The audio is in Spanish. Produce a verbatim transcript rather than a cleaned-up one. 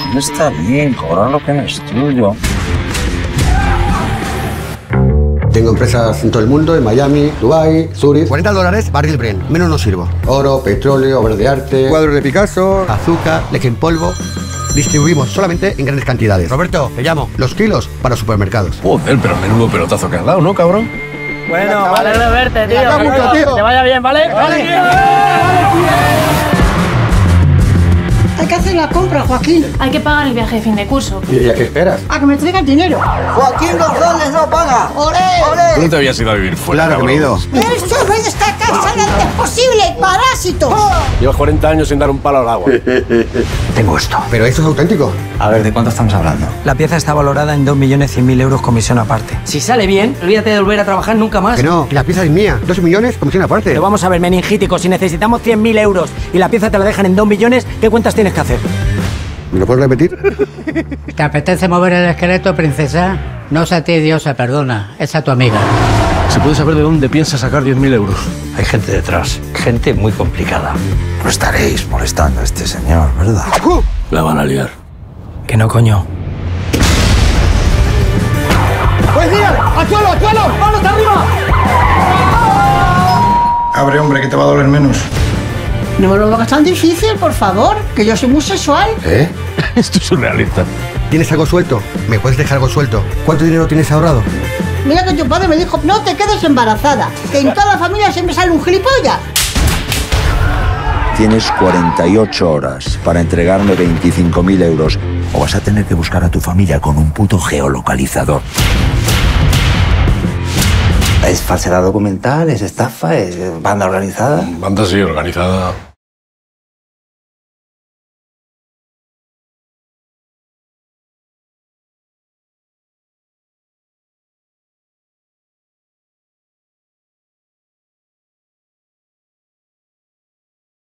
Está bien, cobrar lo que no es tuyo. Tengo empresas en todo el mundo, en Miami, Dubái, Zurich. cuarenta dólares, barril Brent. Menos no sirvo. Oro, petróleo, obras de arte, cuadros de Picasso, azúcar, leche en polvo. Distribuimos solamente en grandes cantidades. Roberto, te llamo. Los kilos para supermercados. Joder, pero menudo pelotazo que has dado, ¿no, cabrón? Bueno, me alegro de verte, tío. Me mucho, tío. Que te vaya bien, ¿vale? ¡Vale! Hay que hacer la compra, Joaquín. Hay que pagar el viaje de fin de curso. ¿Y a qué esperas? A que me traiga el dinero. Joaquín González no paga. ¡Olé! ¿Tú no te habías ido a vivir fuera? Claro que me he ido. ¡Esto es de esta casa lo antes posible, parásito! Llevas cuarenta años sin dar un palo al agua. Tengo esto. Pero esto es auténtico. A ver, ¿de cuánto estamos hablando? La pieza está valorada en dos millones cien mil euros comisión aparte. Si sale bien, olvídate de volver a trabajar nunca más. Que no, que la pieza es mía. Dos millones, comisión aparte. Pero vamos a ver, meningítico, si necesitamos cien mil euros y la pieza te la dejan en dos millones, ¿qué cuentas tienes que hacer? ¿Me lo puedes repetir? ¿Te apetece mover el esqueleto, princesa? No es a ti, Diosa, perdona. Es a tu amiga. ¿Se puede saber de dónde piensas sacar diez mil euros? Hay gente detrás, gente muy complicada. No estaréis molestando a este señor, ¿verdad? La van a liar. Que no, coño. ¡Pues mira! ¡Al suelo, al suelo! ¡Manos arriba! Abre, hombre, que te va a doler menos. No me lo hagas tan difícil, por favor, que yo soy muy sexual. ¿Eh? Esto es surrealista. ¿Tienes algo suelto? ¿Me puedes dejar algo suelto? ¿Cuánto dinero tienes ahorrado? Mira que tu padre me dijo, no te quedes embarazada, que en toda la familia siempre sale un gilipollas. Tienes cuarenta y ocho horas para entregarme veinticinco mil euros o vas a tener que buscar a tu familia con un puto geolocalizador. ¿Es falsedad documental? ¿Es estafa? ¿Es banda organizada? Banda así organizada.